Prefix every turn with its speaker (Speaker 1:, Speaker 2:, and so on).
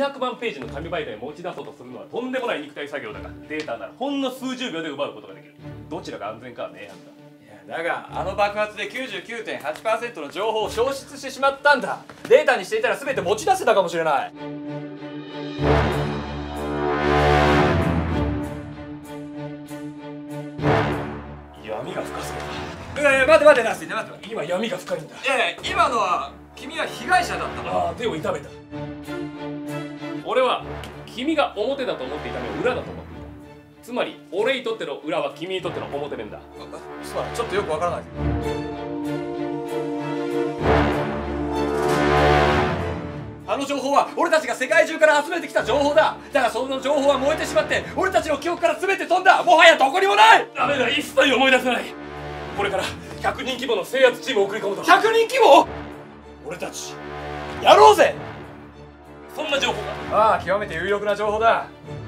Speaker 1: 200万ページの紙媒体を持ち出そうとするのはとんでもない肉体作業だが、データならほんの数十秒で奪うことができる。どちらが安全かは明白だ。
Speaker 2: だがあの爆発で 99.8% の情報を消失してしまったんだ。データにしていたら全て持ち出せたかもしれない。
Speaker 1: 闇が深そう
Speaker 2: 待て待てなし待って。
Speaker 1: だ。今闇が深いんだ。
Speaker 2: 今のは君は被害者だったの。
Speaker 1: ああ、手を痛めた。俺は君が表だと思っていた目を裏だと思っていた。つまり俺にとっての裏は君にとっての表面だ。
Speaker 2: そうだ、ちょっとよくわからない。あの情報は俺たちが世界中から集めてきた情報だ。だがその情報は燃えてしまって俺たちの記憶から全て飛んだ。もはやどこにもない。
Speaker 1: ダメだ、一切思い出せない。これから100人規模の制圧チームを送り込むと。
Speaker 2: 100人規模。俺たちやろうぜ。
Speaker 1: そんな情報が。
Speaker 2: ああ、極めて有力な情報だ。